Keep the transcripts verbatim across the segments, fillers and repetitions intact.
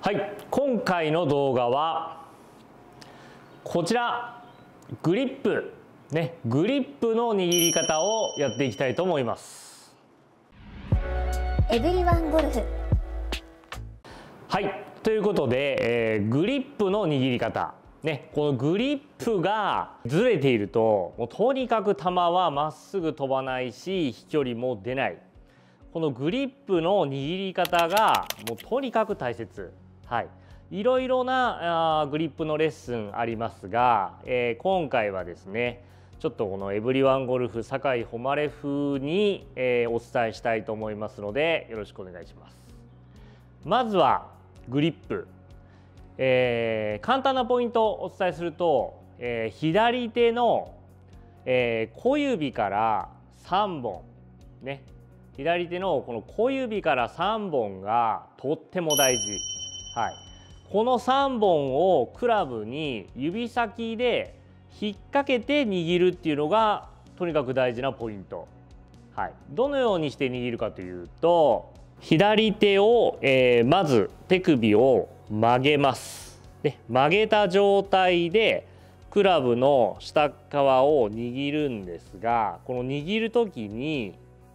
はい、今回の動画はこちらグリップね、グリップの握り方をやっていきたいと思います。 エブリワンゴルフ。 はい、ということで、えー、グリップの握り方ね、このグリップがずれているともうとにかく球はまっすぐ飛ばないし飛距離も出ない。このグリップの握り方がもうとにかく大切。はい、いろいろなあグリップのレッスンありますが、えー、今回はですねちょっとこのエブリワンゴルフ酒井誉風に、えー、お伝えしたいと思いますのでよろしくお願いします。まずはグリップ、えー、簡単なポイントをお伝えすると、えー、左手の、えー、小指からさんぼんね、左手のこの小指からさんぼんがとっても大事。はい、このさんぼんをクラブに指先で引っ掛けて握るっていうのがとにかく大事なポイント。はい、どのようにして握るかというと、左手を、えー、まず手首を曲げます。で、曲げた状態でクラブの下側を握るんですが、この握る時に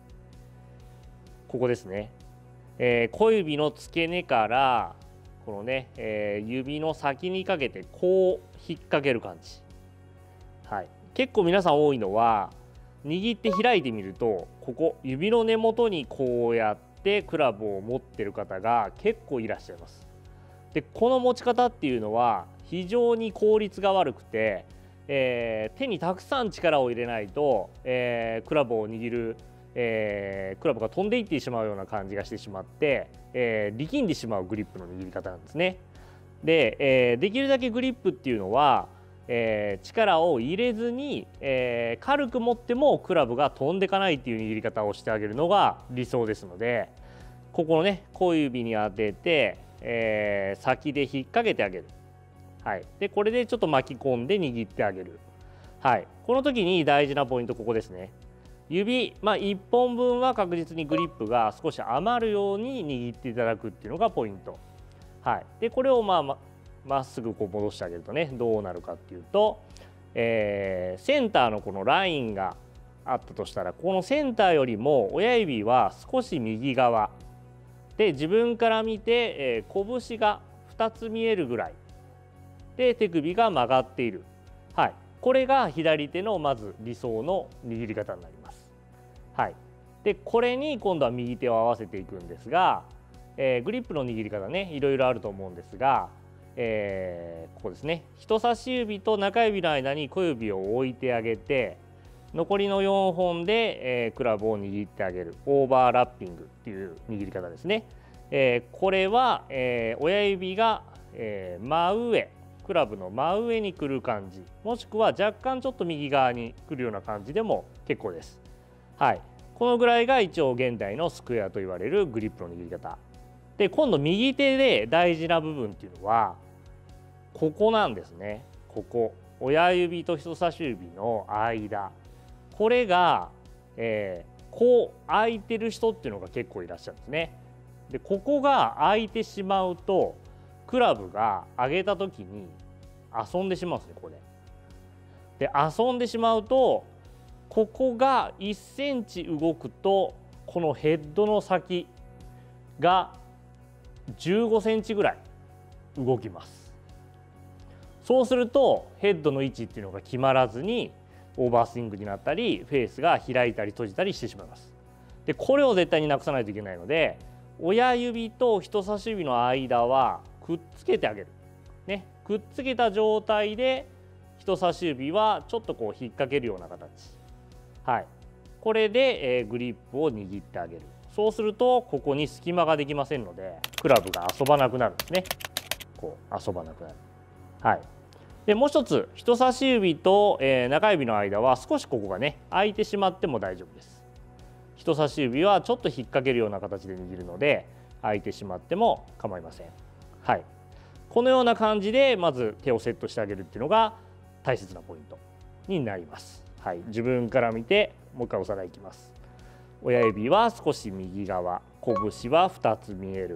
ここですね、えー、小指の付け根からこのね、えー、指の先にかけてこう引っ掛ける感じ。はい、結構皆さん多いのは握って開いてみるとここ指の根元にこうやってクラブを持ってる方が結構いらっしゃいます。でこの持ち方っていうのは非常に効率が悪くて、えー、手にたくさん力を入れないと、えー、クラブを握るえー、クラブが飛んでいってしまうような感じがしてしまって、えー、力んでしまうグリップの握り方なんですね。で、えー、できるだけグリップっていうのは、えー、力を入れずに、えー、軽く持ってもクラブが飛んでいかないっていう握り方をしてあげるのが理想ですので、ここのね小指に当てて、えー、先で引っ掛けてあげる。はい、でこれでちょっと巻き込んで握ってあげる。はい、この時に大事なポイントここですね。指、まあ、いっぽんぶんは確実にグリップが少し余るように握っていただくっていうのがポイント。はい、でこれをまあ ま, まっすぐこう戻してあげるとねどうなるかっていうと、えー、センターのこのラインがあったとしたらこのセンターよりも親指は少し右側で自分から見て、えー、拳がふたつ見えるぐらいで手首が曲がっている。はい、これが左手のまず理想の握り方になります。はい、でこれに今度は右手を合わせていくんですが、えー、グリップの握り方ねいろいろあると思うんですが、えー、ここですね人差し指と中指の間に小指を置いてあげて残りのよんほんで、えー、クラブを握ってあげるオーバーラッピングっていう握り方ですね。えー、これは、えー、親指が、えー、真上クラブの真上に来る感じもしくは若干ちょっと右側に来るような感じでも結構です。はい、このぐらいが一応現代のスクエアと言われるグリップの握り方で、今度右手で大事な部分っていうのはここなんですね。ここ親指と人差し指の間、これが、えー、こう開いてる人っていうのが結構いらっしゃるんですね。でここが開いてしまうとクラブが上げた時に遊んでしまうんですね。これで遊んでしまうとここがいっセンチ動くとこのヘッドの先がじゅうごセンチぐらい動きます。そうするとヘッドの位置っていうのが決まらずにオーバースイングになったりフェースが開いたり閉じたりしてしまいます。でこれを絶対になくさないといけないので親指と人差し指の間はくっつけてあげる、ね、くっつけた状態で人差し指はちょっとこう引っ掛けるような形。はい、これで、えー、グリップを握ってあげる。そうするとここに隙間ができませんのでクラブが遊ばなくなるんですね。こう遊ばなくなる。はい、でもう一つ人差し指と、えー、中指の間は少しここがね開いてしまっても大丈夫です。人差し指はちょっと引っ掛けるような形で握るので開いてしまっても構いません。はい、このような感じでまず手をセットしてあげるっていうのが大切なポイントになります。はい、自分から見てもう一回おさらいいきます。親指は少し右側、拳はふたつ見える。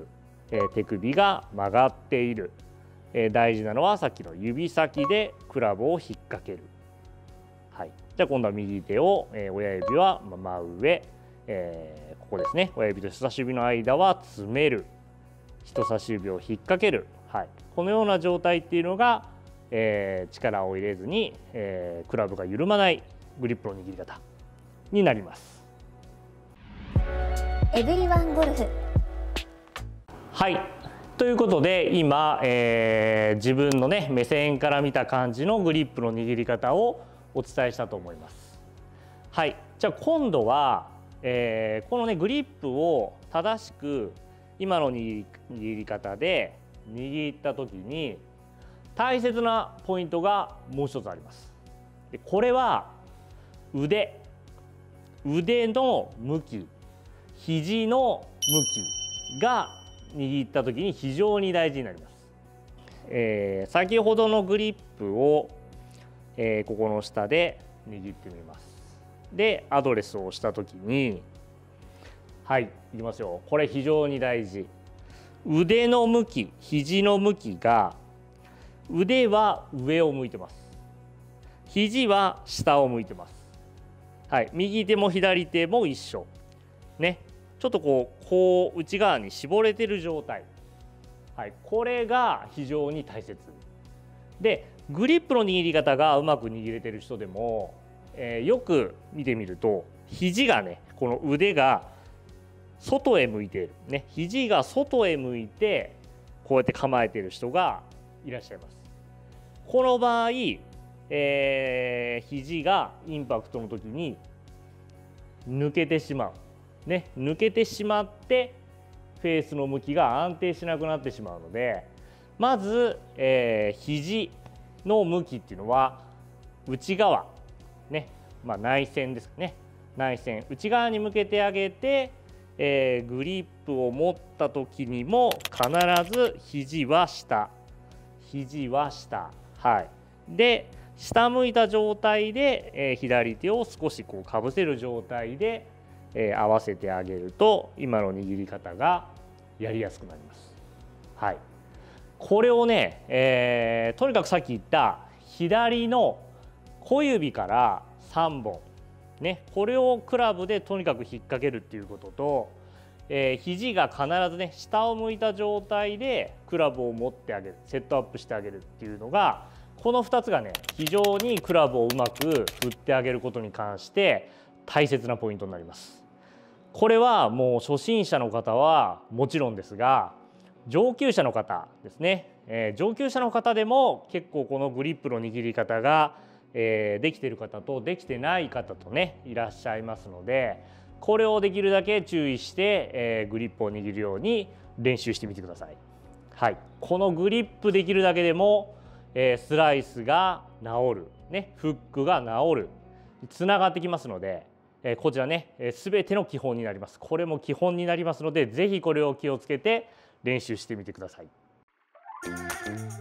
えー、手首が曲がっている、えー、大事なのはさっきの指先でクラブを引っ掛ける。はい、じゃあ今度は右手を、えー、親指は真上、えー、ここですね、親指と人差し指の間は詰める、人差し指を引っ掛ける、はい、このような状態っていうのが、えー、力を入れずに、えー、クラブが緩まないグリップの握り方になります。 エブリワンゴルフ。 はい、ということで今、えー、自分のね目線から見た感じのグリップの握り方をお伝えしたと思います。はい、じゃあ今度は、えー、このねグリップを正しく今の握り方で握った時に大切なポイントがもう一つあります。でこれは腕腕の向き、肘の向きが握った時に非常に大事になります。えー、先ほどのグリップを、えー、ここの下で握ってみます。でアドレスをした時に、はいいきますよ。これ非常に大事。腕の向き、肘の向きが腕は上を向いてます。肘は下を向いてます。はい、右手も左手も一緒ね。ちょっとこうこう内側に絞れてる状態、はい、これが非常に大切で、グリップの握り方がうまく握れてる人でも、えー、よく見てみると肘がね、この腕が外へ向いているね、肘が外へ向いてこうやって構えている人がいらっしゃいます。この場合、えー、肘がインパクトの時に抜けてしまうね、抜けてしまってフェースの向きが安定しなくなってしまうので、まず、えー、肘の向きっていうのは内側ね、まあ、内線ですね、内線内側に向けてあげて、えー、グリップを持った時にも必ず肘は下、肘は下、はい、で下向いた状態で、えー、左手を少しこうかぶせる状態でえー、合わせてあげると今の握り方がやりやすくなります。はい、これをね、えー、とにかくさっき言った左の小指からさんぼん、ね、これをクラブでとにかく引っ掛けるっていうことと、えー、肘が必ずね下を向いた状態でクラブを持ってあげる、セットアップしてあげるっていうのが、このふたつがね非常にクラブをうまく振ってあげることに関して大切なポイントになります。これはもう初心者の方はもちろんですが、上級者の方ですね、えー、上級者の方でも結構このグリップの握り方が、えー、できている方とできてない方とねいらっしゃいますので、これをできるだけ注意して、えー、グリップを握るように練習してみてください。はい、このグリップできるだけでも、えー、スライスが治る、ね、フックが治る、つながってきますので、こちらね、すべての基本になります。これも基本になりますので、ぜひこれを気をつけて練習してみてください。